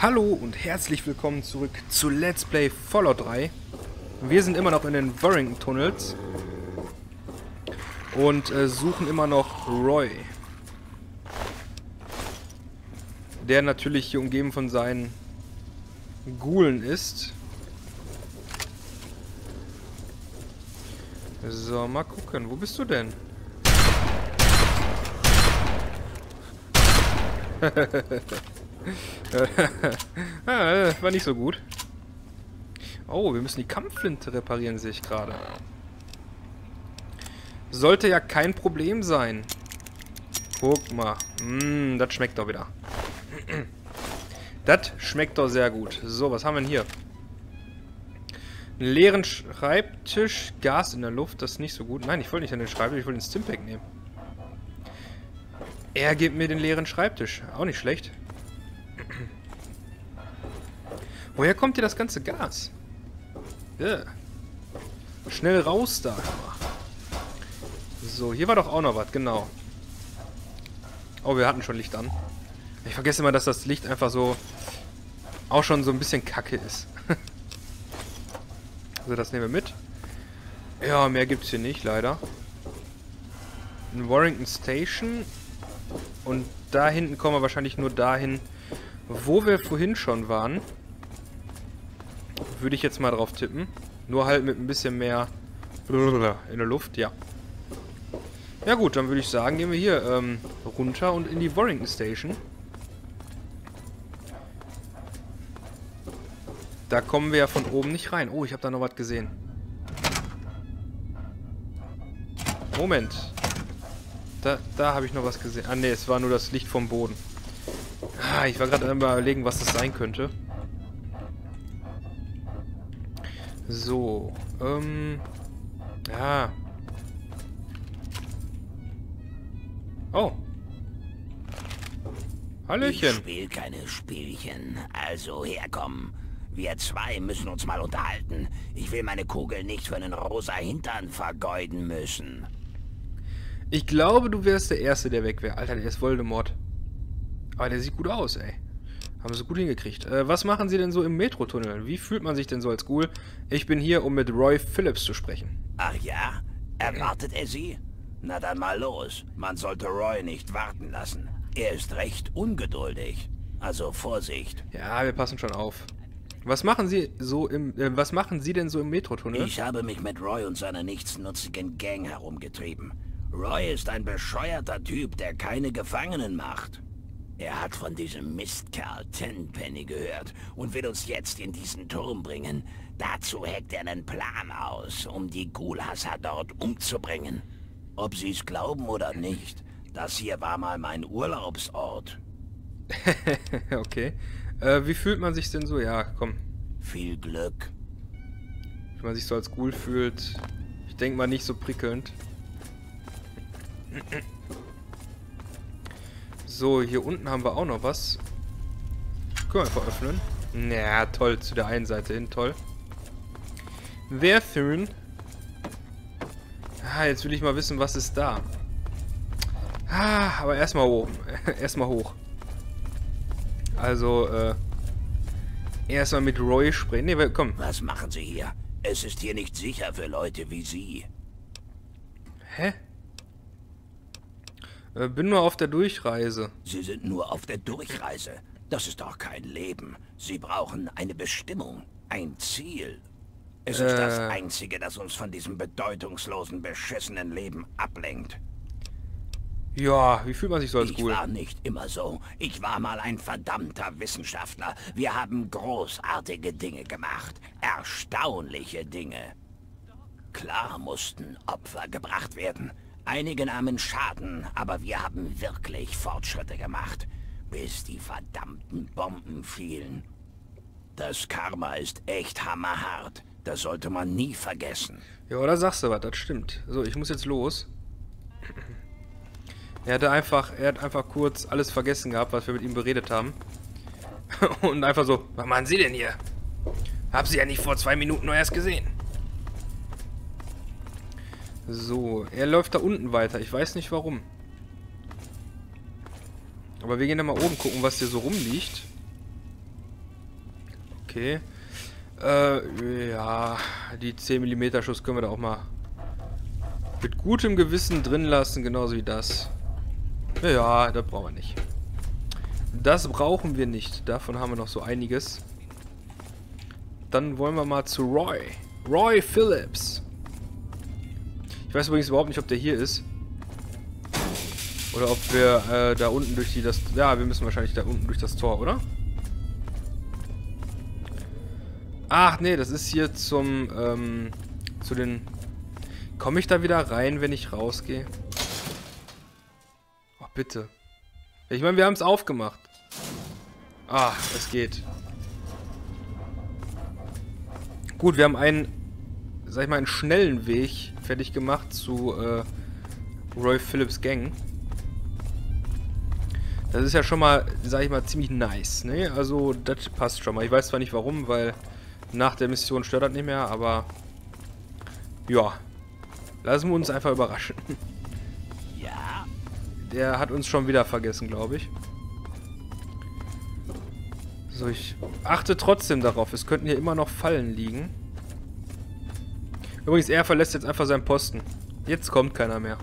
Hallo und herzlich willkommen zurück zu Let's Play Fallout 3. Wir sind immer noch in den Warrington Tunnels und suchen immer noch Roy. Der natürlich hier umgeben von seinen Ghoulen ist. So, mal gucken. Wo bist du denn? War nicht so gut. Oh, wir müssen die Kampfflinte reparieren, sehe ich gerade. Sollte ja kein Problem sein. Guck mal. Das schmeckt doch wieder. Das schmeckt doch sehr gut. So, was haben wir denn hier? Einen leeren Schreibtisch, Gas in der Luft, das ist nicht so gut. Nein, ich wollte nicht an den Schreibtisch, ich wollte den Stimpack nehmen. Er gibt mir den leeren Schreibtisch. Auch nicht schlecht. Woher kommt hier das ganze Gas? Yeah. Schnell raus da. So, hier war doch auch noch was, genau. Oh, wir hatten schon Licht an. Ich vergesse immer, dass das Licht einfach so auch schon so ein bisschen kacke ist. Also das nehmen wir mit. Ja, mehr gibt es hier nicht, leider. In Warrington Station. Und da hinten kommen wir wahrscheinlich nur dahin, wo wir vorhin schon waren. Würde ich jetzt mal drauf tippen. Nur halt mit ein bisschen mehr in der Luft, ja. Ja gut, dann würde ich sagen, gehen wir hier runter und in die Warrington Station. Da kommen wir ja von oben nicht rein. Oh, ich habe da noch was gesehen. Moment. Da habe ich noch was gesehen. Ah ne, es war nur das Licht vom Boden. Ah, ich war gerade am Überlegen, was das sein könnte. So, ja. Oh. Hallöchen. Ich spiel keine Spielchen, also herkommen. Wir zwei müssen uns mal unterhalten. Ich will meine Kugel nicht für einen rosa Hintern vergeuden müssen. Ich glaube, du wärst der Erste, der weg wäre. Alter, der ist Voldemort. Aber der sieht gut aus, ey. Haben sie gut hingekriegt. Was machen sie denn so im Metrotunnel? Wie fühlt man sich denn so als Ghoul? Ich bin hier, um mit Roy Phillips zu sprechen. Ach ja? Erwartet er Sie? Na dann mal los. Man sollte Roy nicht warten lassen. Er ist recht ungeduldig. Also Vorsicht. Ja, wir passen schon auf. Was machen Sie denn so im Metrotunnel? Ich habe mich mit Roy und seiner nichtsnutzigen Gang herumgetrieben. Roy ist ein bescheuerter Typ, der keine Gefangenen macht. Er hat von diesem Mistkerl Tenpenny gehört und will uns jetzt in diesen Turm bringen. Dazu heckt er einen Plan aus, um die Ghulhasser dort umzubringen. Ob Sie es glauben oder nicht, das hier war mal mein Urlaubsort. Okay. Wie fühlt man sich denn so? Ja, komm. Viel Glück. Wie man sich so als Ghoul fühlt. Ich denke mal nicht so prickelnd. So, hier unten haben wir auch noch was. Können wir einfach öffnen. Ja, toll. Zu der einen Seite hin. Toll. Sehr schön. Ah, jetzt will ich mal wissen, was ist da. Ah, aber erstmal hoch. Erstmal hoch. Also, erstmal mit Roy sprechen. Nee, komm. Was machen Sie hier? Es ist hier nicht sicher für Leute wie Sie. Hä? Bin nur auf der Durchreise. Sie sind nur auf der Durchreise. Das ist doch kein Leben. Sie brauchen eine Bestimmung, ein Ziel. Es ist das Einzige, das uns von diesem bedeutungslosen, beschissenen Leben ablenkt. Ja, wie fühlt man sich so als Ghoul? Ich war nicht immer so. Ich war mal ein verdammter Wissenschaftler. Wir haben großartige Dinge gemacht. Erstaunliche Dinge. Klar mussten Opfer gebracht werden. Einige nahmen Schaden, aber wir haben wirklich Fortschritte gemacht, bis die verdammten Bomben fielen. Das Karma ist echt hammerhart. Das sollte man nie vergessen. Ja, da sagst du was, das stimmt. So, ich muss jetzt los. Er hat einfach kurz alles vergessen gehabt, was wir mit ihm beredet haben. Und einfach so, was machen Sie denn hier? Hab Sie ja nicht vor 2 Minuten nur erst gesehen. So, er läuft da unten weiter. Ich weiß nicht warum. Aber wir gehen da mal oben gucken, was hier so rumliegt. Okay. Ja, die 10 mm Schuss können wir da auch mal mit gutem Gewissen drin lassen, genauso wie das. Ja, das brauchen wir nicht. Das brauchen wir nicht. Davon haben wir noch so einiges. Dann wollen wir mal zu Roy. Roy Phillips. Ich weiß übrigens überhaupt nicht, ob der hier ist. Oder ob wir da unten durch die... Ja, wir müssen wahrscheinlich da unten durch das Tor, oder? Ach, nee, das ist hier zum... zu den... Komme ich da wieder rein, wenn ich rausgehe? Oh, bitte. Ich meine, wir haben es aufgemacht. Ah, es geht. Gut, wir haben einen, sag ich mal, einen schnellen Weg fertig gemacht zu Roy Phillips Gang. Das ist ja schon mal, sag ich mal, ziemlich nice, ne? Also, das passt schon mal. Ich weiß zwar nicht warum, weil nach der Mission stört das nicht mehr, aber ja. Lassen wir uns einfach überraschen. Ja. Der hat uns schon wieder vergessen, glaube ich. So, ich achte trotzdem darauf. Es könnten hier immer noch Fallen liegen. Übrigens, er verlässt jetzt einfach seinen Posten. Jetzt kommt keiner mehr.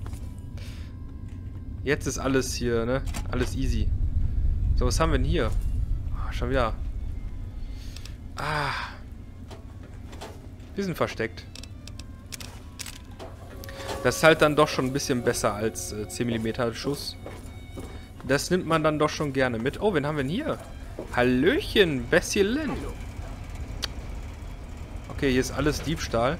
Jetzt ist alles hier, ne? Alles easy. So, was haben wir denn hier? Oh, schon wieder. Ah. Wir sind versteckt. Das ist halt dann doch schon ein bisschen besser als 10 mm Schuss. Das nimmt man dann doch schon gerne mit. Oh, wen haben wir denn hier? Hallöchen, Bessie Lynn. Okay, hier ist alles Diebstahl.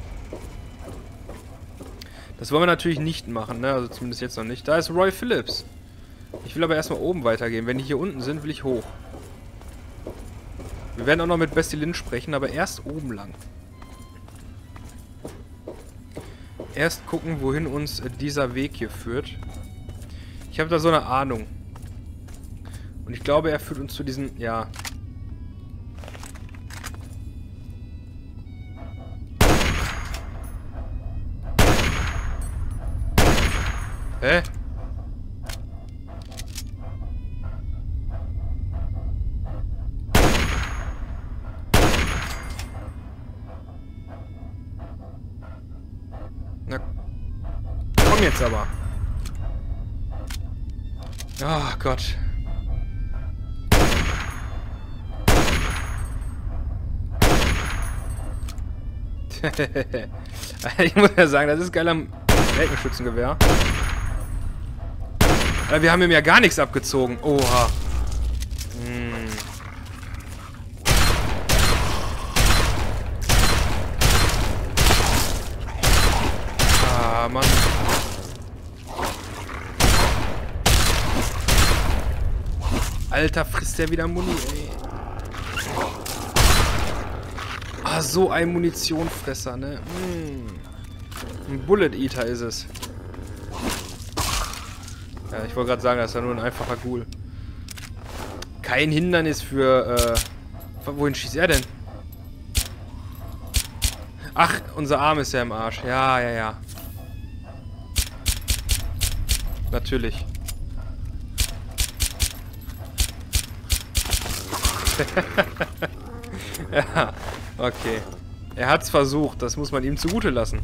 Das wollen wir natürlich nicht machen, ne? Also zumindest jetzt noch nicht. Da ist Roy Phillips. Ich will aber erstmal oben weitergehen. Wenn die hier unten sind, will ich hoch. Wir werden auch noch mit Bessie Lynn sprechen, aber erst oben lang. Erst gucken, wohin uns dieser Weg hier führt. Ich habe da so eine Ahnung. Und ich glaube, er führt uns zu diesen... Ja. Hä? Na, komm jetzt aber. Oh Gott. Ich muss ja sagen, das ist geil am Eckenschützengewehr. Wir haben ihm ja gar nichts abgezogen. Oha. Ah, Mann. Alter, frisst der wieder Muni, ey. Ah, so ein Munitionfresser, ne? Ein Bullet Eater ist es. Ja, ich wollte gerade sagen, das ist ja nur ein einfacher Ghoul. Kein Hindernis für, wohin schießt er denn? Ach, unser Arm ist ja im Arsch. Ja, ja, ja. Natürlich. Ja, okay. Er hat's versucht, das muss man ihm zugute lassen.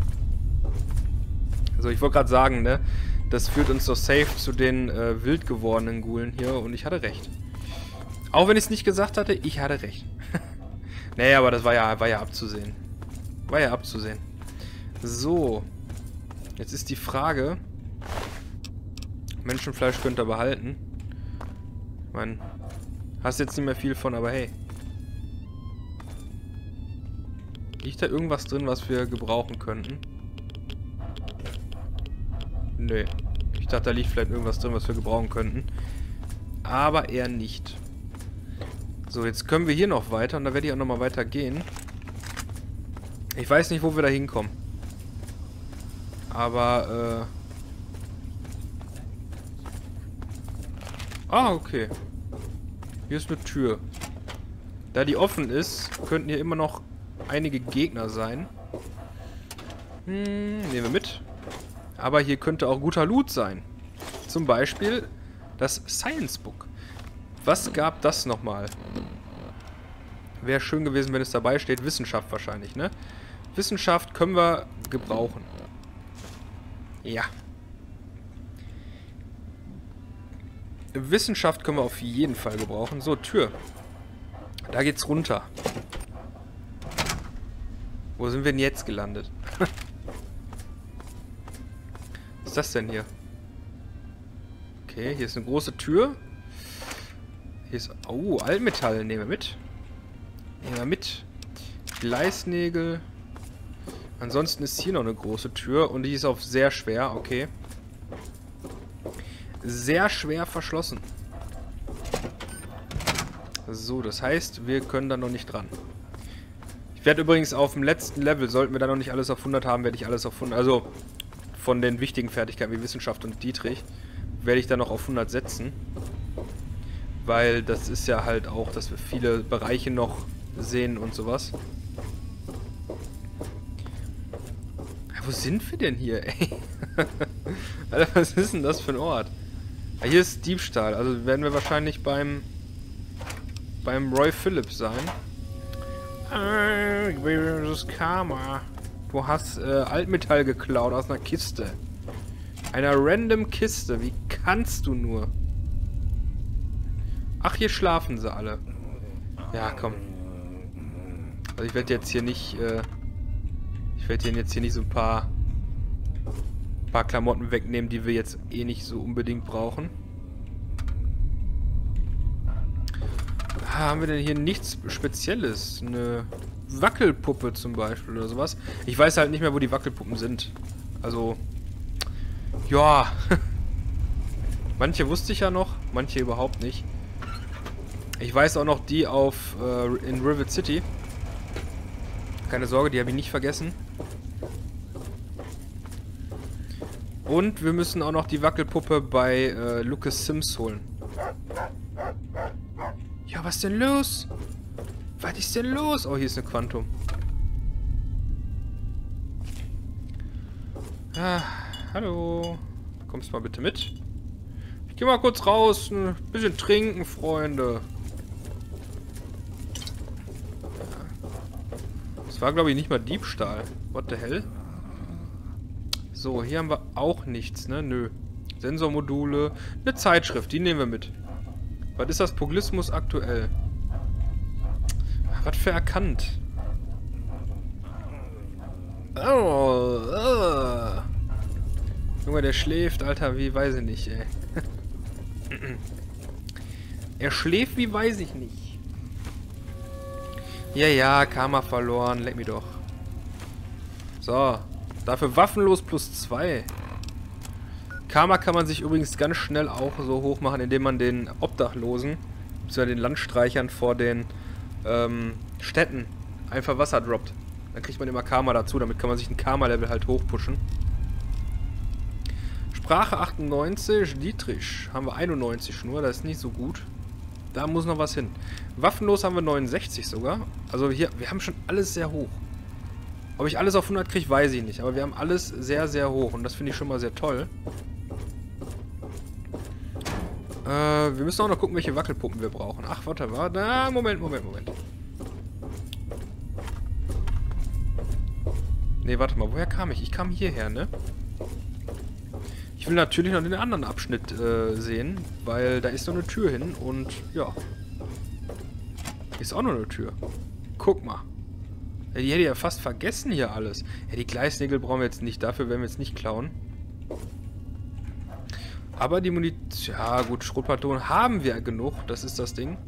Also ich wollte gerade sagen, ne? Das führt uns doch safe zu den wild gewordenen Ghoulen hier und ich hatte recht. Auch wenn ich es nicht gesagt hatte, ich hatte recht. Naja, aber das war ja abzusehen. War ja abzusehen. So. Jetzt ist die Frage. Menschenfleisch könnt ihr behalten. Ich meine, hast jetzt nicht mehr viel von, aber hey. Liegt da irgendwas drin, was wir gebrauchen könnten? Nö. Ich dachte, da liegt vielleicht irgendwas drin, was wir gebrauchen könnten. Aber eher nicht. So, jetzt können wir hier noch weiter und da werde ich auch nochmal weiter gehen. Ich weiß nicht, wo wir da hinkommen. Aber, Ah, okay. Hier ist eine Tür. Da die offen ist, könnten hier immer noch einige Gegner sein. Nehmen wir mit. Aber hier könnte auch guter Loot sein. Zum Beispiel das Science Book. Was gab das nochmal? Wäre schön gewesen, wenn es dabei steht. Wissenschaft wahrscheinlich, ne? Wissenschaft können wir gebrauchen. Ja. Wissenschaft können wir auf jeden Fall gebrauchen. So, Tür. Da geht's runter. Wo sind wir denn jetzt gelandet? Was ist das denn hier? Okay, hier ist eine große Tür. Hier ist... Oh, Altmetall. Nehmen wir mit. Nehmen wir mit. Gleisnägel. Ansonsten ist hier noch eine große Tür. Und die ist auf sehr schwer. Okay. Sehr schwer verschlossen. So, das heißt, wir können da noch nicht dran. Ich werde übrigens auf dem letzten Level, sollten wir da noch nicht alles auf 100 haben, werde ich alles auf 100... Also, von den wichtigen Fertigkeiten wie Wissenschaft und Dietrich, werde ich dann noch auf 100 setzen. Weil das ist ja halt auch, dass wir viele Bereiche noch sehen und sowas. Ja, wo sind wir denn hier, ey? Alter, was ist denn das für ein Ort? Ja, hier ist Diebstahl, also werden wir wahrscheinlich beim Roy Phillips sein. Ich will das Karma. Du hast Altmetall geklaut aus einer Kiste. Einer random Kiste. Wie kannst du nur? Ach, hier schlafen sie alle. Ja, komm. Also ich werde jetzt hier nicht... ich werde jetzt hier nicht so ein paar Klamotten wegnehmen, die wir jetzt eh nicht so unbedingt brauchen. Haben wir denn hier nichts Spezielles? Eine Wackelpuppe zum Beispiel oder sowas. Ich weiß halt nicht mehr, wo die Wackelpuppen sind. Also, ja. Manche wusste ich ja noch, manche überhaupt nicht. Ich weiß auch noch die in Rivet City. Keine Sorge, die habe ich nicht vergessen. Und wir müssen auch noch die Wackelpuppe bei Lucas Sims holen. Ja, was denn los? Was ist denn los? Oh, hier ist eine Quantum. Ah, hallo. Kommst mal bitte mit. Ich geh mal kurz raus. Ein bisschen trinken, Freunde. Das war, glaube ich, nicht mal Diebstahl. What the hell? So, hier haben wir auch nichts, ne? Nö. Sensormodule. Eine Zeitschrift, die nehmen wir mit. Was ist das? Pugilismus aktuell. Was für erkannt. Oh, Junge, der schläft, Alter, wie weiß ich nicht, ey. Er schläft, wie weiß ich nicht. Ja, Karma verloren, leck mich doch. So, dafür waffenlos +2. Karma kann man sich übrigens ganz schnell auch so hoch machen, indem man den Obdachlosen, beziehungsweise den Landstreichern vor den Städten einfach Wasser droppt. Dann kriegt man immer Karma dazu, damit kann man sich ein Karma-Level halt hochpushen. Sprache 98, Dietrich. Haben wir 91 nur, das ist nicht so gut. Da muss noch was hin. Waffenlos haben wir 69 sogar. Also hier, wir haben schon alles sehr hoch. Ob ich alles auf 100 kriege, weiß ich nicht. Aber wir haben alles sehr, sehr hoch. Und das finde ich schon mal sehr toll. Wir müssen auch noch gucken, welche Wackelpuppen wir brauchen. Ach, warte. Moment. Ne, warte mal. Woher kam ich? Ich kam hierher, ne? Ich will natürlich noch den anderen Abschnitt sehen, weil da ist noch eine Tür hin und ja. Hier ist auch noch eine Tür. Guck mal. Ja, die hätte ich ja fast vergessen hier alles. Ja, die Gleisnägel brauchen wir jetzt nicht. Dafür werden wir jetzt nicht klauen. Aber die Munition... Ja gut, Schrotpatronen haben wir genug. Das ist das Ding.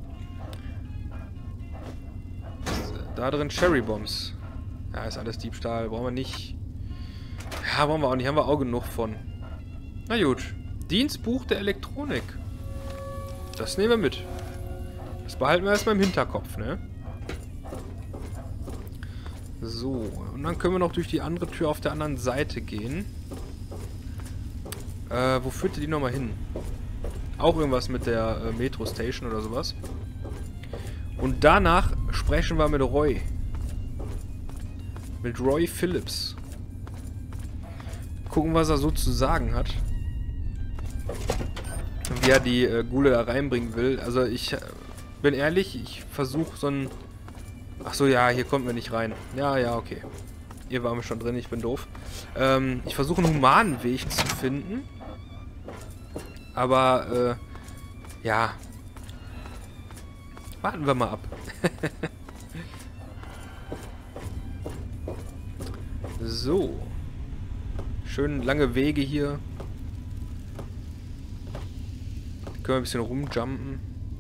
Da drin Cherry-Bombs. Ja, ist alles Diebstahl. Brauchen wir nicht. Ja, brauchen wir auch nicht. Haben wir auch genug von. Na gut. Dienstbuch der Elektronik. Das nehmen wir mit. Das behalten wir erstmal im Hinterkopf, ne? So. Und dann können wir noch durch die andere Tür auf der anderen Seite gehen. Wo führte die nochmal hin? Auch irgendwas mit der Metro Station oder sowas. Und danach sprechen wir mit Roy. Mit Roy Phillips. Gucken, was er so zu sagen hat. Wie er die Ghule da reinbringen will. Also ich bin ehrlich, ich versuche so ein Ach so, ja, hier kommen wir nicht rein. Ja, ja, okay. Hier waren wir schon drin, ich bin doof. Ich versuche einen humanen Weg zu finden. Aber, ja. Warten wir mal ab. So. Schön lange Wege hier. Können wir ein bisschen rumjumpen.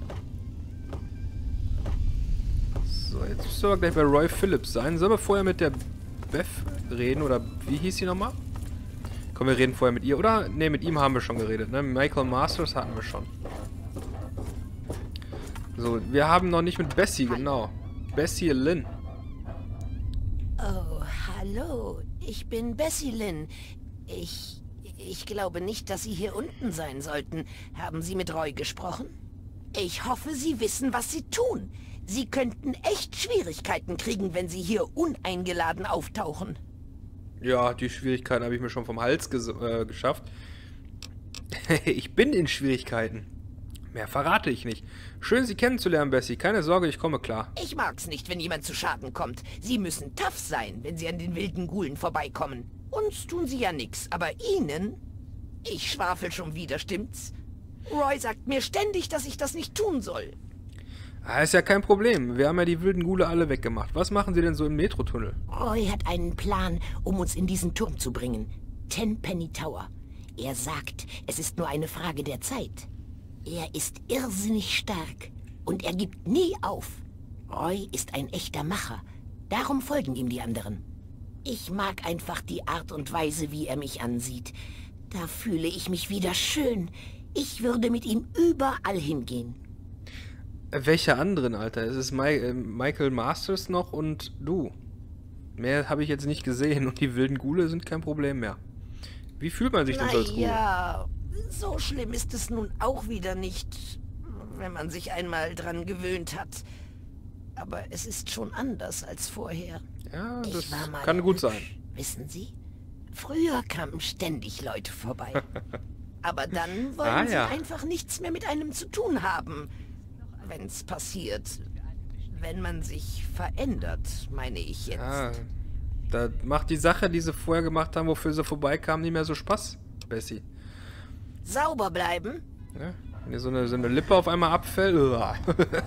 So, jetzt müssen wir gleich bei Roy Phillips sein. Sollen wir vorher mit der Beth reden? Oder wie hieß sie nochmal? Komm, wir reden vorher mit ihr. Oder? Ne, mit ihm haben wir schon geredet, ne? Michael Masters hatten wir schon. So, wir haben noch nicht mit Bessie, genau. Bessie Lynn. Oh, hallo. Ich bin Bessie Lynn. Ich glaube nicht, dass Sie hier unten sein sollten. Haben Sie mit Roy gesprochen? Ich hoffe, Sie wissen, was Sie tun. Sie könnten echt Schwierigkeiten kriegen, wenn Sie hier uneingeladen auftauchen. Ja, die Schwierigkeiten habe ich mir schon vom Hals geschafft. Ich bin in Schwierigkeiten. Mehr verrate ich nicht. Schön, Sie kennenzulernen, Bessie. Keine Sorge, ich komme klar. Ich mag's nicht, wenn jemand zu Schaden kommt. Sie müssen tough sein, wenn Sie an den wilden Gulen vorbeikommen. Uns tun Sie ja nix, aber Ihnen? Ich schwafel schon wieder, stimmt's? Roy sagt mir ständig, dass ich das nicht tun soll. Ah, ist ja kein Problem. Wir haben ja die wilden Gule alle weggemacht. Was machen Sie denn so im Metrotunnel? Roy hat einen Plan, um uns in diesen Turm zu bringen. Tenpenny Tower. Er sagt, es ist nur eine Frage der Zeit. Er ist irrsinnig stark und er gibt nie auf. Roy ist ein echter Macher. Darum folgen ihm die anderen. Ich mag einfach die Art und Weise, wie er mich ansieht. Da fühle ich mich wieder schön. Ich würde mit ihm überall hingehen. Welche anderen, Alter? Es ist Michael Masters noch und du. Mehr habe ich jetzt nicht gesehen und die wilden Gule sind kein Problem mehr. Wie fühlt man sich denn so als Gule? Ja, so schlimm ist es nun auch wieder nicht, wenn man sich einmal dran gewöhnt hat. Aber es ist schon anders als vorher. Ja, das Ich war mal kann gut hübsch, sein. Wissen Sie? Früher kamen ständig Leute vorbei. Aber dann wollen sie ja. einfach nichts mehr mit einem zu tun haben. Wenn's passiert. Wenn man sich verändert, meine ich jetzt. Ah, da macht die Sache, die sie vorher gemacht haben, wofür sie vorbeikamen, nicht mehr so Spaß, Bessie. Sauber bleiben? Ja, wenn dir so eine Lippe auf einmal abfällt. Uah.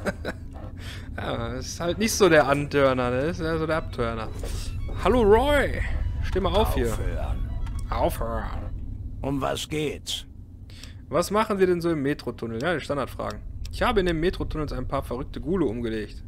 Ja, das ist halt nicht so der Antörner, ne? Das ist ja so der Abtörner. Hallo Roy! Steh mal auf hier. Aufhören. Aufhören. Um was geht's? Was machen Sie denn so im Metrotunnel? Ja, die Standardfragen. Ich habe in den Metrotunnels ein paar verrückte Gule umgelegt.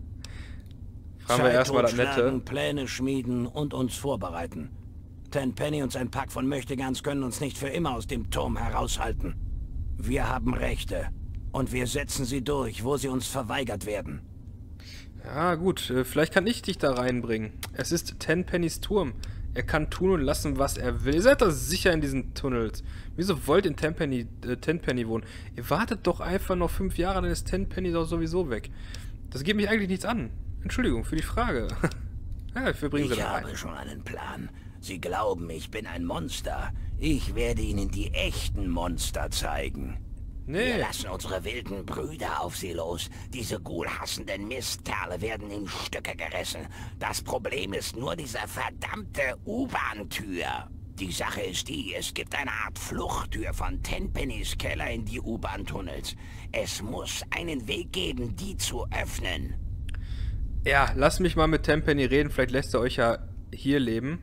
Fragen wir erstmal das Nette. totschlagen, Pläne schmieden und uns vorbereiten. Tenpenny und sein Pack von Möchtegans können uns nicht für immer aus dem Turm heraushalten. Wir haben Rechte. Und wir setzen sie durch, wo sie uns verweigert werden. Ja, gut. Vielleicht kann ich dich da reinbringen. Es ist Tenpennys Turm. Er kann tun und lassen, was er will. Ihr seid doch sicher in diesen Tunnels. Wieso wollt ihr in Tenpenny wohnen? Ihr wartet doch einfach noch 5 Jahre, dann ist Tenpenny doch sowieso weg. Das geht mich eigentlich nichts an. Entschuldigung für die Frage. Ja, wir bringen sie da rein. Ich habe schon einen Plan. Sie glauben, ich bin ein Monster. Ich werde Ihnen die echten Monster zeigen. Wir Nee. lassen unsere wilden Brüder auf sie los. Diese ghoulhassenden Mistkerle werden in Stücke gerissen. Das Problem ist nur diese verdammte U-Bahn-Tür. Die Sache ist die, es gibt eine Art Fluchttür von Tenpennys Keller in die U-Bahn-Tunnels. Es muss einen Weg geben, die zu öffnen. Ja, lasst mich mal mit Tenpenny reden. Vielleicht lässt er euch ja hier leben.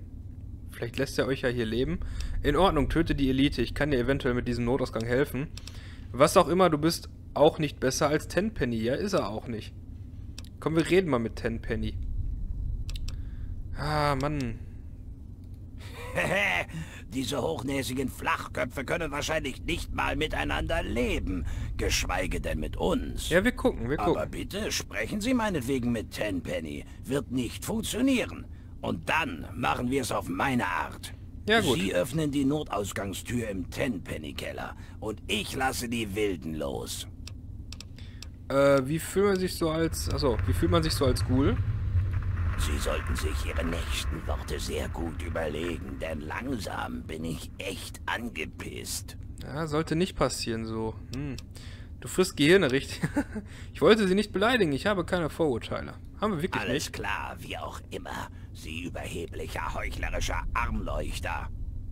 In Ordnung, töte die Elite. Ich kann dir eventuell mit diesem Notausgang helfen. Was auch immer, du bist auch nicht besser als Tenpenny. Ja, ist er auch nicht. Komm, wir reden mal mit Tenpenny. Ah, Mann. Diese hochnäsigen Flachköpfe können wahrscheinlich nicht mal miteinander leben, geschweige denn mit uns. Ja, wir gucken. Aber bitte, sprechen Sie meinetwegen mit Tenpenny. Wird nicht funktionieren. Und dann machen wir es auf meine Art. Ja, gut. Sie öffnen die Notausgangstür im Tenpenny-Keller und ich lasse die Wilden los. Wie fühlt man sich so als... Achso, wie fühlt man sich so als Ghoul? Sie sollten sich Ihre nächsten Worte sehr gut überlegen, denn langsam bin ich echt angepisst. Ja, sollte nicht passieren so. Du frisst Gehirne, richtig? Ich wollte sie nicht beleidigen, ich habe keine Vorurteile. Haben wir wirklich Alles nicht. klar, wie auch immer. Sie überheblicher, heuchlerischer Armleuchter.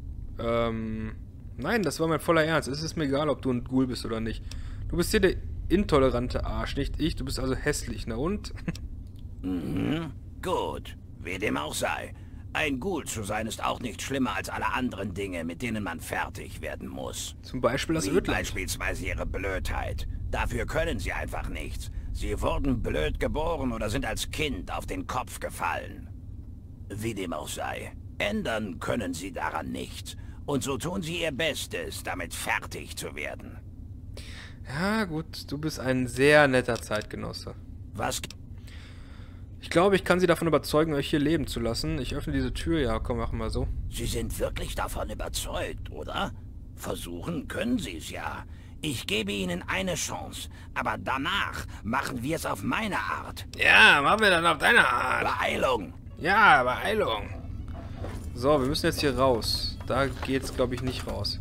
Nein, das war mein voller Ernst. Es ist mir egal, ob du ein Ghoul bist oder nicht. Du bist hier der intolerante Arsch, nicht ich. Du bist also hässlich, na und? Mhm. Gut, wie dem auch sei. Ein Ghoul zu sein ist auch nicht schlimmer als alle anderen Dinge, mit denen man fertig werden muss. Zum Beispiel das Wie Ödland. beispielsweise ihre Blödheit. Dafür können sie einfach nichts. Sie wurden blöd geboren oder sind als Kind auf den Kopf gefallen. Wie dem auch sei. Ändern können sie daran nichts. Und so tun sie ihr Bestes, damit fertig zu werden. Ja, gut, du bist ein sehr netter Zeitgenosse. Was? Ich glaube, ich kann sie davon überzeugen, euch hier leben zu lassen. Ich öffne diese Tür, ja, komm, machen wir so. Sie sind wirklich davon überzeugt, oder? Versuchen können sie es ja. Ich gebe ihnen eine Chance, aber danach machen wir es auf meine Art. Ja, machen wir dann auf deine Art. Beeilung! Ja, Beeilung. So, wir müssen jetzt hier raus. Da geht's, glaube ich, nicht raus.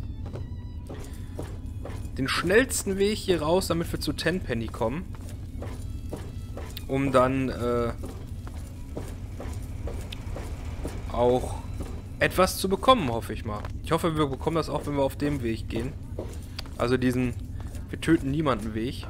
Den schnellsten Weg hier raus, damit wir zu Tenpenny kommen. Um dann, auch etwas zu bekommen, hoffe ich mal. Ich hoffe, wir bekommen das auch, wenn wir auf dem Weg gehen. Also diesen wir töten niemanden Weg.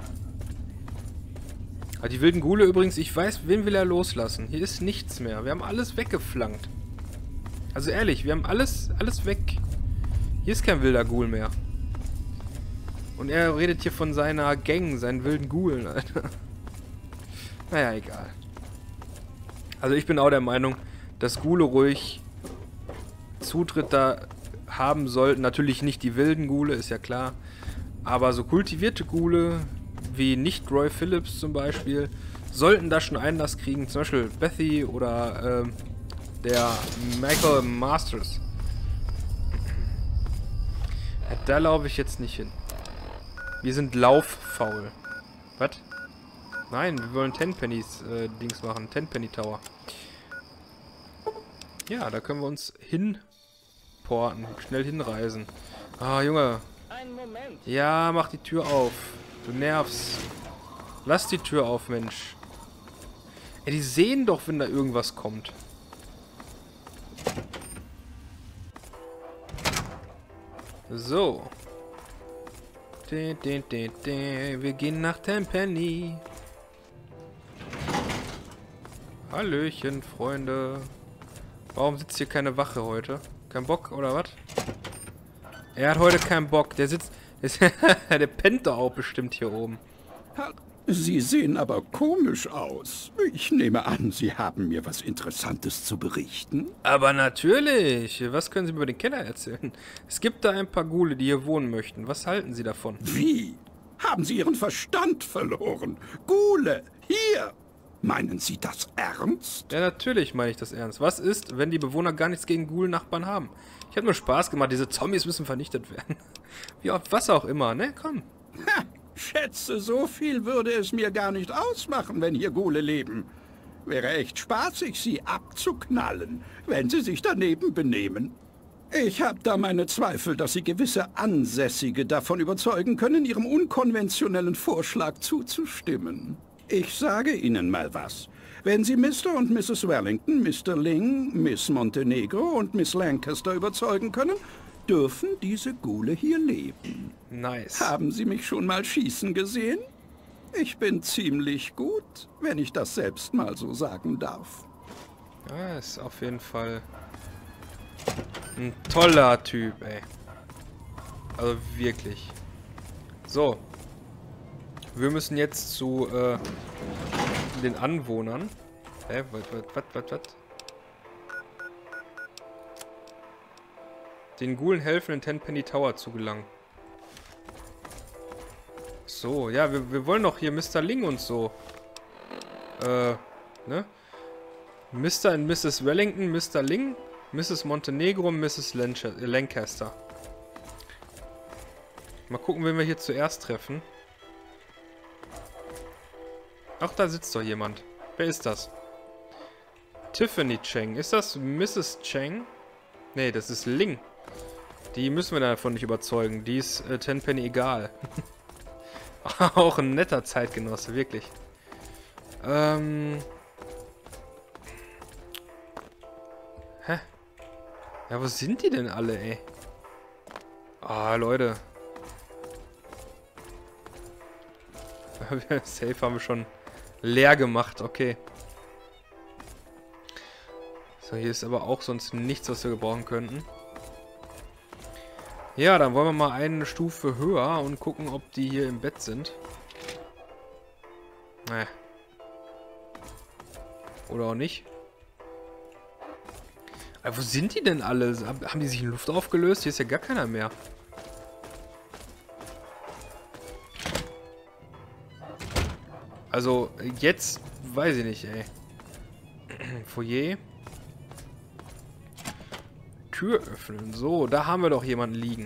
Die wilden Ghule übrigens, ich weiß, wen will er loslassen. Hier ist nichts mehr. Wir haben alles weggeflankt. Also ehrlich, wir haben alles weg. Hier ist kein wilder Ghoul mehr. Und er redet hier von seiner Gang, seinen wilden Ghoulen, Alter. Naja, egal. Also ich bin auch der Meinung, dass Ghule ruhig Zutritt da haben sollten. Natürlich nicht die wilden Ghule, ist ja klar. Aber so kultivierte Ghule, wie nicht Roy Phillips zum Beispiel, sollten da schon Einlass kriegen. Zum Beispiel Bethy oder der Michael Masters. Ja, da laufe ich jetzt nicht hin. Wir sind lauffaul. Was? Nein, wir wollen Tenpennys Dings machen. Tenpenny Tower. Ja, da können wir uns hinporten. Schnell hinreisen. Ah, Junge. Ja, mach die Tür auf. Du nervst. Lass die Tür auf, Mensch. Ey, die sehen doch, wenn da irgendwas kommt. So. Wir gehen nach Tenpenny. Hallöchen, Freunde. Warum sitzt hier keine Wache heute? Kein Bock, oder was? Er hat heute keinen Bock. Der sitzt... der pennt doch auch bestimmt hier oben. Sie sehen aber komisch aus. Ich nehme an, Sie haben mir was Interessantes zu berichten. Aber natürlich. Was können Sie mir über den Keller erzählen? Es gibt da ein paar Ghule, die hier wohnen möchten. Was halten Sie davon? Wie? Haben Sie Ihren Verstand verloren? Ghule, hier! Meinen Sie das ernst? Ja, natürlich meine ich das ernst. Was ist, wenn die Bewohner gar nichts gegen Ghoul-Nachbarn haben? Ich habe mir Spaß gemacht. Diese Zombies müssen vernichtet werden. Wie oft, was auch immer, ne? Komm. Ha, schätze, so viel würde es mir gar nicht ausmachen, wenn hier Ghule leben. Wäre echt spaßig, sie abzuknallen, wenn sie sich daneben benehmen. Ich habe da meine Zweifel, dass Sie gewisse Ansässige davon überzeugen können, Ihrem unkonventionellen Vorschlag zuzustimmen. Ich sage Ihnen mal was. Wenn Sie Mr. und Mrs. Wellington, Mr. Ling, Miss Montenegro und Miss Lancaster überzeugen können, dürfen diese Ghule hier leben. Nice. Haben Sie mich schon mal schießen gesehen? Ich bin ziemlich gut, wenn ich das selbst mal so sagen darf. Ja, ist auf jeden Fall ein toller Typ, ey. Also wirklich. So. Wir müssen jetzt zu den Anwohnern. Hä? Was? Den Ghoulen helfen, in Tenpenny Tower zu gelangen. So, ja, wir wollen doch hier Mr. Ling und so. Ne? Mr. und Mrs. Wellington, Mr. Ling, Mrs. Montenegro, Mrs. Lancaster. Mal gucken, wen wir hier zuerst treffen. Ach, da sitzt doch jemand. Wer ist das? Tiffany Cheng. Ist das Mrs. Cheng? Nee, das ist Ling. Die müssen wir davon nicht überzeugen. Die ist Tenpenny egal. Auch ein netter Zeitgenosse, wirklich. Hä? Ja, wo sind die denn alle, ey? Ah, Leute. Safe haben wir schon leer gemacht, okay. So, hier ist aber auch sonst nichts, was wir gebrauchen könnten. Ja, dann wollen wir mal eine Stufe höher und gucken, ob die hier im Bett sind. Oder auch nicht. Aber wo sind die denn alle? Haben die sich in Luft aufgelöst? Hier ist ja gar keiner mehr. Also, jetzt weiß ich nicht, ey. Foyer. Tür öffnen. So, da haben wir doch jemanden liegen.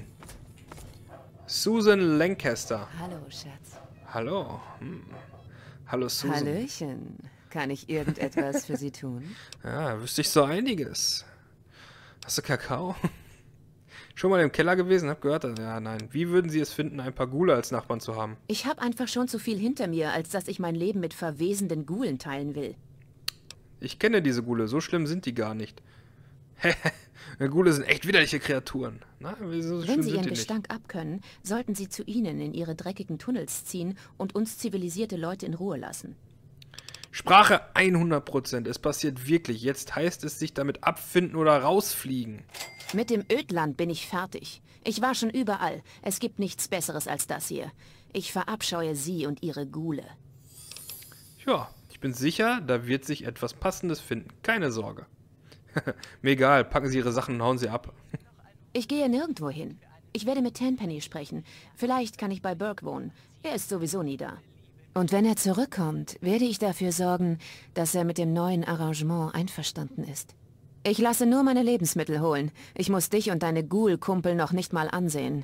Susan Lancaster. Hallo, Schatz. Hallo. Hallo, Susan. Hallöchen. Kann ich irgendetwas für Sie tun? Ja, wüsste ich so einiges. Hast du Kakao? Schon mal im Keller gewesen? Hab gehört, ja, nein. Wie würden Sie es finden, ein paar Ghule als Nachbarn zu haben? Ich habe einfach schon zu viel hinter mir, als dass ich mein Leben mit verwesenden Ghoulen teilen will. Ich kenne diese Ghule, so schlimm sind die gar nicht. Ghule sind echt widerliche Kreaturen. Na, so Wenn Sie Ihren Gestank abkönnen, sollten Sie zu Ihnen in Ihre dreckigen Tunnels ziehen und uns zivilisierte Leute in Ruhe lassen. Sprache 100%. Es passiert wirklich. Jetzt heißt es sich damit abfinden oder rausfliegen. Mit dem Ödland bin ich fertig. Ich war schon überall. Es gibt nichts Besseres als das hier. Ich verabscheue Sie und Ihre Ghule. Ja, ich bin sicher, da wird sich etwas Passendes finden. Keine Sorge. Mir egal, packen Sie Ihre Sachen und hauen Sie ab. Ich gehe nirgendwo hin. Ich werde mit Tenpenny sprechen. Vielleicht kann ich bei Burke wohnen. Er ist sowieso nie da. Und wenn er zurückkommt, werde ich dafür sorgen, dass er mit dem neuen Arrangement einverstanden ist. Ich lasse nur meine Lebensmittel holen. Ich muss dich und deine Ghoul-Kumpel noch nicht mal ansehen.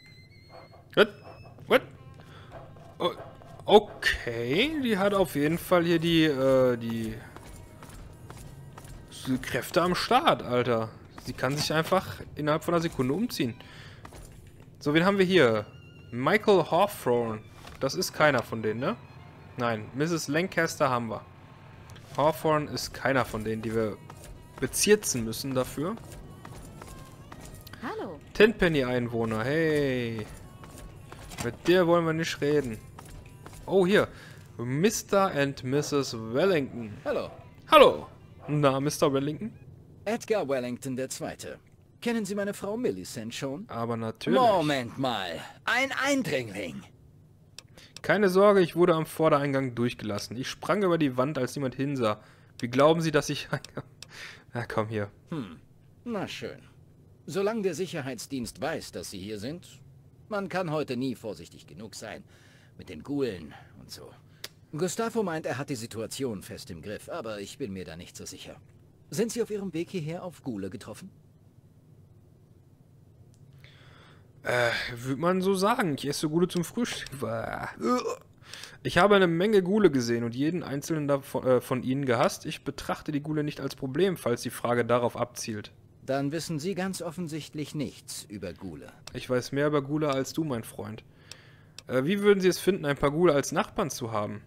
What? Oh, okay, die hat auf jeden Fall hier die Kräfte am Start, Alter. Sie kann sich einfach innerhalb von einer Sekunde umziehen. So, wen haben wir hier? Michael Hawthorne. Das ist keiner von denen, ne? Nein, Mrs. Lancaster haben wir. Hawthorne ist keiner von denen, die wir bezirzen müssen dafür. Hallo. Tenpenny-Einwohner, hey. Mit der wollen wir nicht reden. Oh, hier. Mr. and Mrs. Wellington. Hallo. Hallo. Na, Mr. Wellington? Edgar Wellington II. Kennen Sie meine Frau Millicent schon? Aber natürlich. Moment mal. Ein Eindringling. Keine Sorge, ich wurde am Vordereingang durchgelassen. Ich sprang über die Wand, als niemand hinsah. Wie glauben Sie, dass ich... Na, komm hier. Na schön. Solange der Sicherheitsdienst weiß, dass Sie hier sind, man kann heute nie vorsichtig genug sein. Mit den Ghoulen und so. Gustavo meint, er hat die Situation fest im Griff, aber ich bin mir da nicht so sicher. Sind Sie auf Ihrem Weg hierher auf Ghule getroffen? Würde man so sagen. Ich esse Ghule zum Frühstück. Ich habe eine Menge Ghule gesehen und jeden einzelnen davon, von ihnen gehasst. Ich betrachte die Ghule nicht als Problem, falls die Frage darauf abzielt. Dann wissen Sie ganz offensichtlich nichts über Ghule. Ich weiß mehr über Ghule als du, mein Freund. Wie würden Sie es finden, ein paar Ghule als Nachbarn zu haben?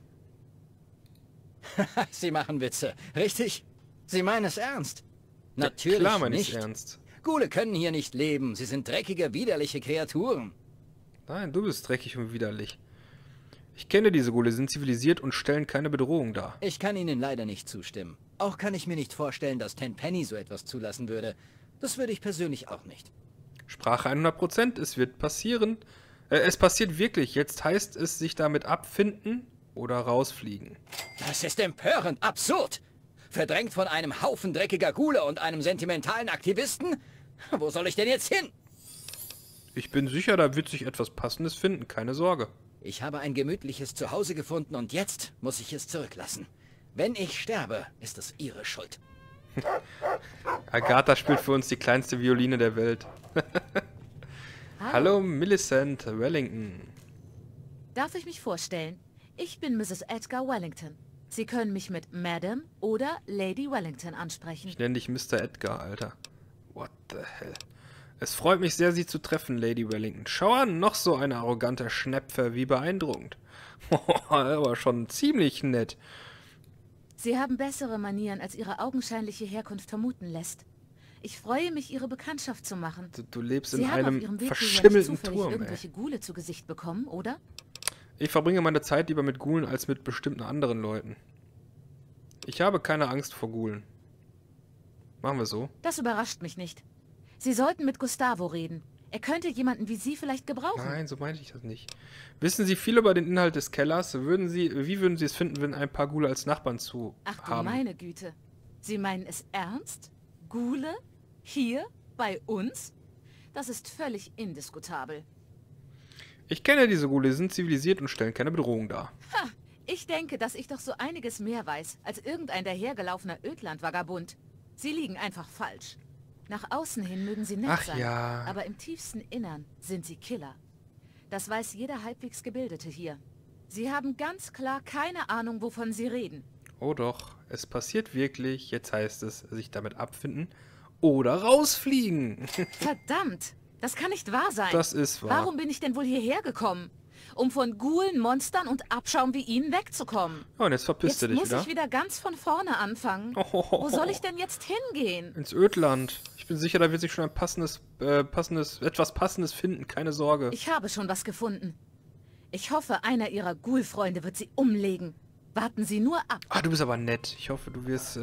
Sie machen Witze, richtig? Sie meinen es ernst? Natürlich klar meine ich nicht. ernst. Ghule können hier nicht leben. Sie sind dreckige, widerliche Kreaturen. Nein, du bist dreckig und widerlich. Ich kenne diese Ghule, sind zivilisiert und stellen keine Bedrohung dar. Ich kann Ihnen leider nicht zustimmen. Auch kann ich mir nicht vorstellen, dass Tenpenny so etwas zulassen würde. Das würde ich persönlich auch nicht. Sprache 100%, es wird passieren. Es passiert wirklich. Jetzt heißt es sich damit abfinden oder rausfliegen. Das ist empörend, absurd. Verdrängt von einem Haufen dreckiger Ghule und einem sentimentalen Aktivisten? Wo soll ich denn jetzt hin? Ich bin sicher, da wird sich etwas Passendes finden, keine Sorge. Ich habe ein gemütliches Zuhause gefunden und jetzt muss ich es zurücklassen. Wenn ich sterbe, ist es Ihre Schuld. Agatha spielt für uns die kleinste Violine der Welt. Hallo, Millicent Wellington. Darf ich mich vorstellen? Ich bin Mrs. Edgar Wellington. Sie können mich mit Madam oder Lady Wellington ansprechen. Ich nenne dich Mr. Edgar, Alter. What the hell? Es freut mich sehr, Sie zu treffen, Lady Wellington. Schau an, noch so eine arrogante Schnepfe, wie beeindruckend. Aber schon ziemlich nett. Sie haben bessere Manieren, als Ihre augenscheinliche Herkunft vermuten lässt. Ich freue mich, Ihre Bekanntschaft zu machen. Du lebst Sie in haben auf einem Ihrem Weg hierher nicht verschimmelten zufällig Turm, ey. irgendwelche Ghule zu Gesicht bekommen, oder? Ich verbringe meine Zeit lieber mit Ghoulen als mit bestimmten anderen Leuten. Ich habe keine Angst vor Ghoulen. Machen wir so. Das überrascht mich nicht. Sie sollten mit Gustavo reden. Er könnte jemanden wie Sie vielleicht gebrauchen. Nein, so meinte ich das nicht. Wissen Sie viel über den Inhalt des Kellers? Wie würden Sie es finden, wenn ein paar Ghule als Nachbarn zu Ach du haben? meine Güte. Sie meinen es ernst? Ghule? Hier? Bei uns? Das ist völlig indiskutabel. Ich kenne diese Ghule, sie sind zivilisiert und stellen keine Bedrohung dar. Ha! Ich denke, dass ich doch so einiges mehr weiß, als irgendein dahergelaufener Ödland-Vagabund. Sie liegen einfach falsch. Nach außen hin mögen sie nett Ach sein, ja. aber im tiefsten Innern sind sie Killer. Das weiß jeder halbwegs Gebildete hier. Sie haben ganz klar keine Ahnung, wovon sie reden. Oh doch, es passiert wirklich. Jetzt heißt es, sich damit abfinden oder rausfliegen. Verdammt! Das kann nicht wahr sein. Das ist wahr. Warum bin ich denn wohl hierher gekommen? Um von Ghoulen, Monstern und Abschaum wie Ihnen wegzukommen. Oh, und jetzt verpisst Jetzt du dich muss wieder. ich wieder ganz von vorne anfangen. Wo soll ich denn jetzt hingehen? Ins Ödland. Ich bin sicher, da wird sich schon ein etwas Passendes finden. Keine Sorge. Ich habe schon was gefunden. Ich hoffe, einer Ihrer Ghoul-Freunde wird Sie umlegen. Warten Sie nur ab. Ah, du bist aber nett. Ich hoffe, du wirst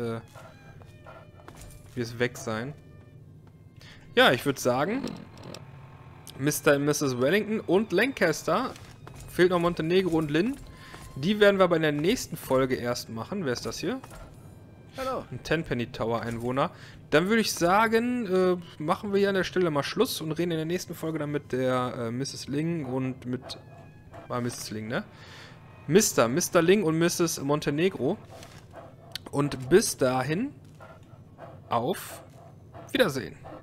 weg sein. Ja, ich würde sagen, Mr. und Mrs. Wellington und Lancaster. Fehlt noch Montenegro und Lynn. Die werden wir aber in der nächsten Folge erst machen. Wer ist das hier? Hallo. Ein Tenpenny Tower Einwohner. Dann würde ich sagen, machen wir hier an der Stelle mal Schluss und reden in der nächsten Folge dann mit der Mrs. Ling und mit... War Mrs. Ling, ne? Mr. Ling und Mrs. Montenegro. Und bis dahin, auf Wiedersehen.